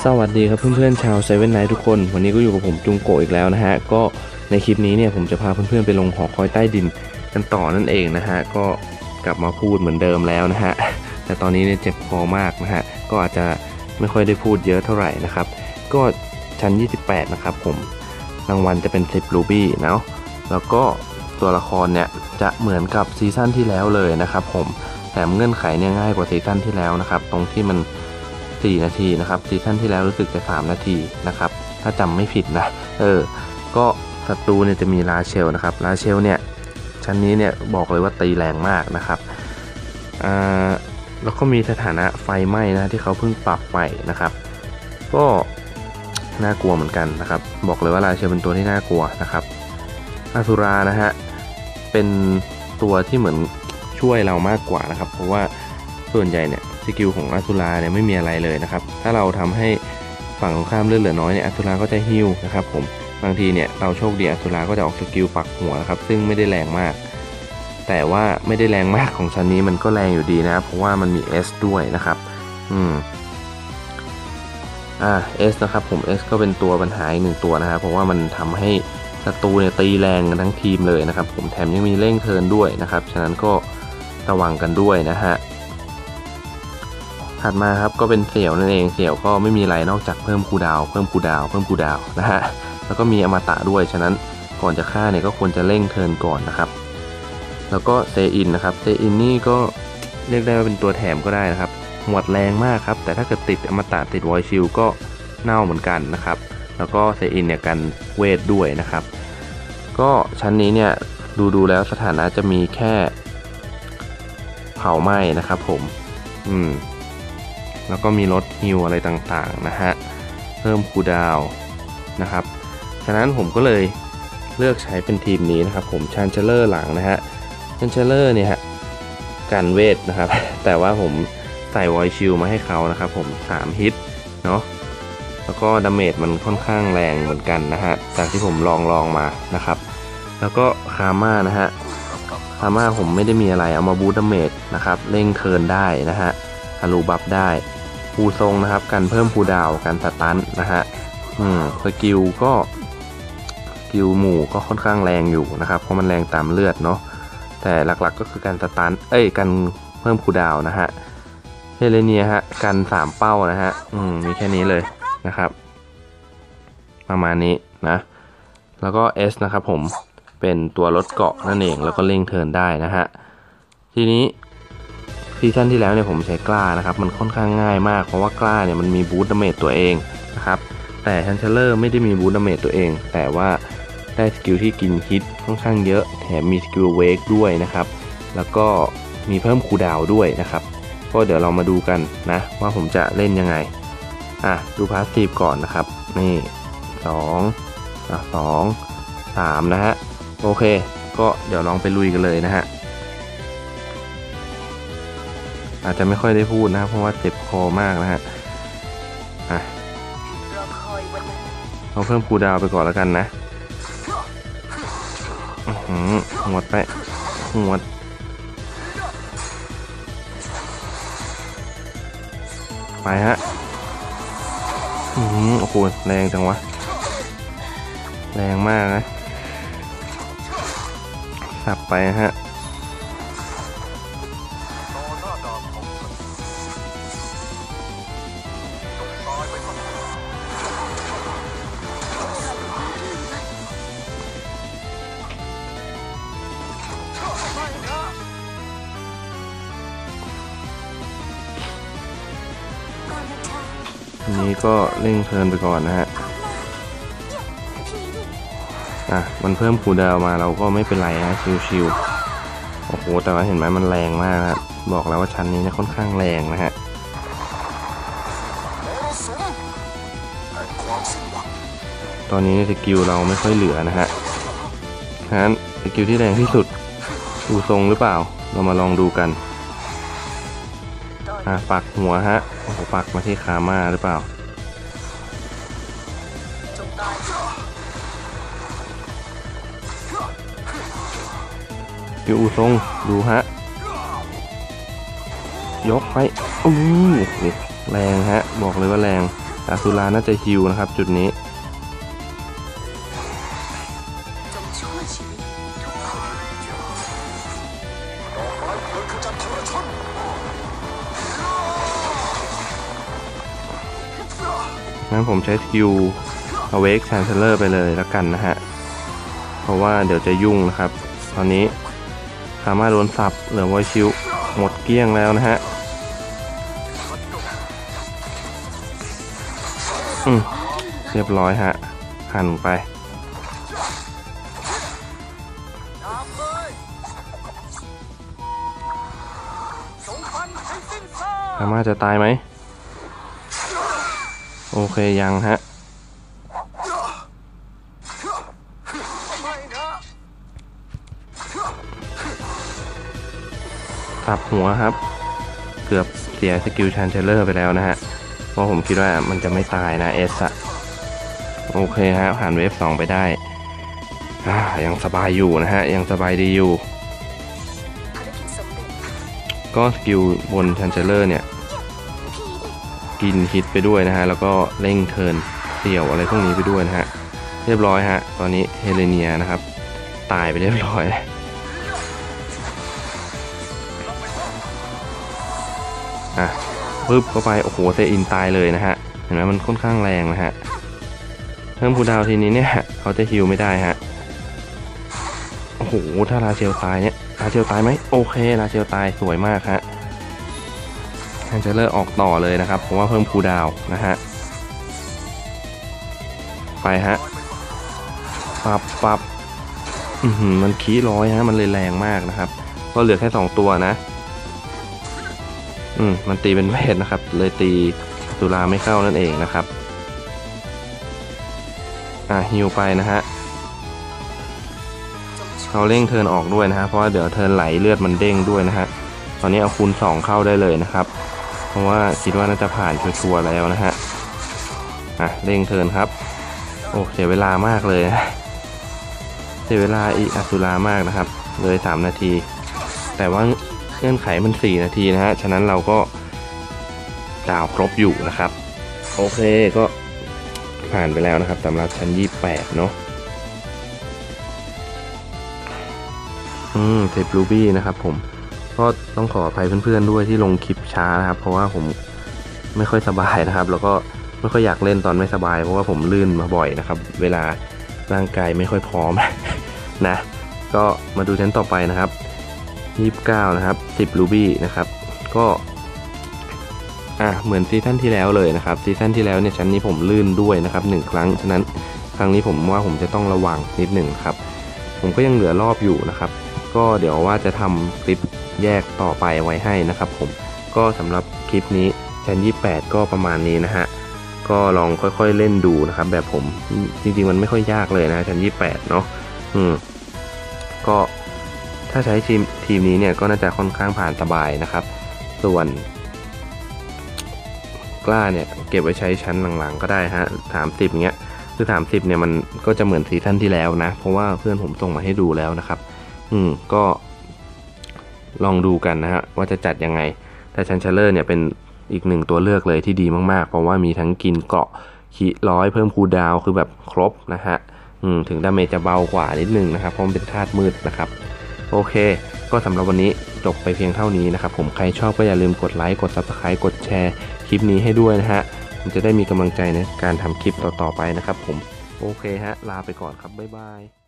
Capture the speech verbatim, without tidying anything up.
สวัสดีครับเพื่อนๆชาวเซเว่นไนท์ทุกคนวันนี้ก็อยู่กับผมจุงโกะอีกแล้วนะฮะก็ในคลิปนี้เนี่ยผมจะพาเพื่อนๆไปลงหอคอยใต้ดินกันต่อนั่นเองนะฮะก็กลับมาพูดเหมือนเดิมแล้วนะฮะแต่ตอนนี้เนี่ยเจ็บคอมากนะฮะก็อาจจะไม่ค่อยได้พูดเยอะเท่าไหร่นะครับก็ชั้นยี่สิบแปดนะครับผมรางวัลจะเป็นสิบรูบี้เนาะแล้วก็ตัวละครเนี่ยจะเหมือนกับซีซั่นที่แล้วเลยนะครับผมแถมเงื่อนไขเนี่ยง่ายกว่าซีซั่นที่แล้วนะครับตรงที่มันสี่นาทีนะครับซีซั่นที่แล้วรู้สึกจะสามนาทีนะครับถ้าจำไม่ผิดนะเออก็ศัตรูเนี่ยจะมีราเชลนะครับราเชลเนี่ยชั้นนี้เนี่ยบอกเลยว่าตีแรงมากนะครับอ่าแล้วก็มีสถานะไฟไหม้นะที่เขาเพิ่งปรับใหม่นะครับก็น่ากลัวเหมือนกันนะครับบอกเลยว่าราเชลเป็นตัวที่น่ากลัวนะครับอสุรานะฮะเป็นตัวที่เหมือนช่วยเรามากกว่านะครับเพราะว่าส่วนใหญ่เนี่ยสกิลของอสุราเนี่ยไม่มีอะไรเลยนะครับถ้าเราทำให้ฝั่งตรงข้ามเลือดเหลือน้อยเนี่ยอสุราก็จะฮิวนะครับผมบางทีเนี่ยเราโชคดีอสุราก็จะออกสกิลปักหัวนะครับซึ่งไม่ได้แรงมากแต่ว่าไม่ได้แรงมากของชั้นนี้มันก็แรงอยู่ดีนะครับเพราะว่ามันมี S ด้วยนะครับอืมอ่า S นะครับผม S ก็เป็นตัวปัญหาอีกหนึ่งตัวนะครับเพราะว่ามันทำให้ศัตรูเนี่ยตีแรงกันทั้งทีมเลยนะครับผมแถมยังมีเร่งเทิร์นด้วยนะครับฉะนั้นก็ระวังกันด้วยนะฮะถัดมาครับก็เป็นเสี่ยวนั่นเองเสี่ยวก็ไม่มีอะไรนอกจากเพิ่มคูลดาวน์เพิ่มคูลดาวน์เพิ่มคูลดาวน์นะฮะแล้วก็มีอมตะด้วยฉะนั้นก่อนจะฆ่าเนี่ยก็ควรจะเร่งเทิร์นก่อนนะครับแล้วก็เซอินนะครับเซอินนี่ก็เรียกได้ว่าเป็นตัวแถมก็ได้นะครับหวดแรงมากครับแต่ถ้าเกิดติดอมตะติดวอยชิลก็เน่าเหมือนกันนะครับแล้วก็เซอินเนี่ยกันเวทด้วยนะครับก็ชั้นนี้เนี่ยดูดูแล้วสถานะจะมีแค่เผาไหม้นะครับผมอืมแล้วก็มีลดฮิวอะไรต่างๆนะฮะเพิ่มคูลดาวน์นะครับฉะนั้นผมก็เลยเลือกใช้เป็นทีมนี้นะครับผมชันเชลเลอร์หลังนะฮะชันเชลเลอร์เนี่ยฮะกันเวทนะครับ แต่ว่าผมใส่วอยชิลมาให้เขานะครับผมสามฮิตเนาะแล้วก็ดาเมจมันค่อนข้างแรงเหมือนกันนะฮะจากที่ผมลองลองมานะครับแล้วก็คาม่านะฮะคาม่าผมไม่ได้มีอะไรเอามาบูทดาเมจนะครับเร่งเทิร์นได้นะฮะฮารูบัฟได้ฟูทรงนะครับกันเพิ่มคูลดาวน์กันสตันนะฮะอืมสกิลก็สกิลหมู่ก็ค่อนข้างแรงอยู่นะครับเพราะมันแรงตามเลือดเนาะแต่หลักๆก็คือการสตันเอ้ยกันเพิ่มคูลดาวน์นะฮะเฮเลเนียฮะกันสามเป้านะฮะอืมมีแค่นี้เลยนะครับประมาณนี้นะแล้วก็ S นะครับผมเป็นตัวลดเกาะนั่นเองแล้วก็เร่งเทิร์นได้นะฮะทีนี้ซีซั่นที่แล้วเนี่ยผมใช้กล้านะครับมันค่อนข้างง่ายมากเพราะว่ากล้าเนี่ยมันมีบูสต์ดาเมจตัวเองนะครับแต่ชันเชลเลอร์ไม่ได้มีบูสต์ดาเมจตัวเองแต่ว่าได้สกิลที่กินฮิตค่อนข้างเยอะแถมมีสกิลเวกด้วยนะครับแล้วก็มีเพิ่มคูลดาวน์ด้วยนะครับก็เดี๋ยวเรามาดูกันนะว่าผมจะเล่นยังไงอ่ะดูพาสซีฟก่อนนะครับนี่สองอ่ะสองสามนะฮะโอเคก็เดี๋ยวลองไปลุยกันเลยนะฮะอาจจะไม่ค่อยได้พูดนะเพราะว่าเจ็บคอมากนะฮะอ่ะเราเพิ่มคูลดาวน์ไปก่อนแล้วกันนะอือหือหมดไปหมดไปฮะอือหือโอ้โหแรงจังวะแรงมากนะสับไปฮะทีนี้ก็เร่งเทิร์นไปก่อนนะฮะอ่ะมันเพิ่มคูลดาวน์มาเราก็ไม่เป็นไรนะชิวๆโอ้โหแต่ว่าเห็นไหมมันแรงมากนะบอกแล้วว่าชั้นนี้เนี่ยค่อนข้างแรงนะฮะตอนนี้สกิลเราไม่ค่อยเหลือนะฮะฉะนั้นสกิลที่แรงที่สุดดูทรงหรือเปล่าเรามาลองดูกันอ่ะปักหัวฮะโอ้โหปักมาที่คาม่าหรือเปล่ายูทรงดูฮะยกไปอู้แรงฮะบอกเลยว่าแรงอาซูราน่าจะฮิวนะครับจุดนี้งั้นผมใช้สกิล Awake Chancellor ไปเลยแล้วกันนะฮะเพราะว่าเดี๋ยวจะยุ่งนะครับตอนนี้สามารถโดนสับเหลือไวชิวหมดเกลี้ยงแล้วนะฮะอืมเรียบร้อยฮะหั่นไปสามารถจะตายไหมโอเคยังฮะตับหัวครับเกือบเสียสกิลชันเชลเลอร์ไปแล้วนะฮะเพราะผมคิดว่ามันจะไม่ตายนะเอสอะโอเคฮะผ่านเวฟสองไปได้อ่ายังสบายอยู่นะฮะยังสบายดีอยู่ก็สกิลบนชันเชลเลอร์เนี่ยกินฮิตไปด้วยนะฮะแล้วก็เร่งเทิร์นเสี่ยวอะไรพวกนี้ไปด้วยนะฮะเรียบร้อยฮะตอนนี้เฮเลเนียนะครับตายไปเรียบร้อยอ่ะปึ๊บเข้าไปโอ้โหเซอินตายเลยนะฮะเห็นไหมมันค่อนข้างแรงนะฮะเพิ่มคูลดาวน์ทีนี้เนี่ยเขาจะฮิวไม่ได้ฮะโอ้โหถ้าราเชลตายเนี่ยราเชลตายไหมโอเคราเชลตายสวยมากฮะแอนเจเลอร์ออกต่อเลยนะครับเพราะว่าเพิ่มคูลดาวน์นะฮะไปฮะปับปับอือหือมันขี้ร้อยฮะมันเลยแรงมากนะครับก็เหลือแค่สองตัวนะอืมมันตีเป็นเวทนะครับเลยตีสุราไม่เข้านั่นเองนะครับอ่ะฮิวไปนะฮะเขาเร่งเทิร์นออกด้วยนะฮะเพราะว่าเดี๋ยวเทิร์นไหลเลือดมันเด้งด้วยนะฮะตอนนี้เอาคูณสองเข้าได้เลยนะครับเพราะว่าคิดว่าน่าจะผ่านชัวร์ๆแล้วนะฮะอ่ะเร่งเทิร์นครับโอ้เสียเวลามากเลยนะเสียเวลาอีอสุรามากนะครับเลยสามนาทีแต่ว่าเงื่อนไขมันสี่นาทีนะฮะฉะนั้นเราก็ดาวครบอยู่นะครับโอเคก็ผ่านไปแล้วนะครับสำหรับชั้นยี่สิบแปดเนาะอืมเทปรูบี้นะครับผมก็ต้องขออภัยเพื่อนๆด้วยที่ลงคลิปช้านะครับเพราะว่าผมไม่ค่อยสบายนะครับแล้วก็ไม่ค่อยอยากเล่นตอนไม่สบายเพราะว่าผมลื่นมาบ่อยนะครับเวลาร่างกายไม่ค่อยพร้อมนะก็มาดูชั้นต่อไปนะครับยี่สิบเก้านะครับสิบรูบี้นะครับก็อ่ะเหมือนซีซั่นที่แล้วเลยนะครับซีซั่นที่แล้วเนี่ยชั้นนี้ผมลื่นด้วยนะครับหนึ่งครั้งฉะนั้นครั้งนี้ผมว่าผมจะต้องระวังนิดหนึ่งครับผมก็ยังเหลือรอบอยู่นะครับก็เดี๋ยวว่าจะทำคลิปแยกต่อไปไว้ให้นะครับผมก็สำหรับคลิปนี้ชั้นยี่สิบแปดก็ประมาณนี้นะฮะก็ลองค่อยๆเล่นดูนะครับแบบผมจริงๆมันไม่ค่อยยากเลยนะชั้นยี่สิบแปดเนาะอืมก็ถ้าใช้ทีมทีมนี้เนี่ยก็น่าจะค่อนข้างผ่านสบายนะครับส่วนกล้าเนี่ยเก็บไว้ใช้ชั้นหลังๆก็ได้ฮะสามสิบเงี้ยคือสามสิบเนี่ยมันก็จะเหมือนซีซั่นที่แล้วนะเพราะว่าเพื่อนผมส่งมาให้ดูแล้วนะครับอืมก็ลองดูกันนะฮะว่าจะจัดยังไงแต่ชันเชลเลอร์เนี่ยเป็นอีกหนึ่งตัวเลือกเลยที่ดีมากๆเพราะว่ามีทั้งกินเกาะขีร้อยเพิ่มคูลดาวน์คือแบบครบนะฮะอืมถึงดาเมจจะเบากว่านิดนึงนะครับเพราะมันเป็นธาตุมืดนะครับโอเคก็สำหรับวันนี้จบไปเพียงเท่านี้นะครับผมใครชอบก็อย่าลืมกดไลค์กด ซับสไครบ์ กดแชร์คลิปนี้ให้ด้วยนะฮะมันจะได้มีกำลังใจในการทำคลิปต่อๆไปนะครับผมโอเคฮะลาไปก่อนครับบ๊ายบาย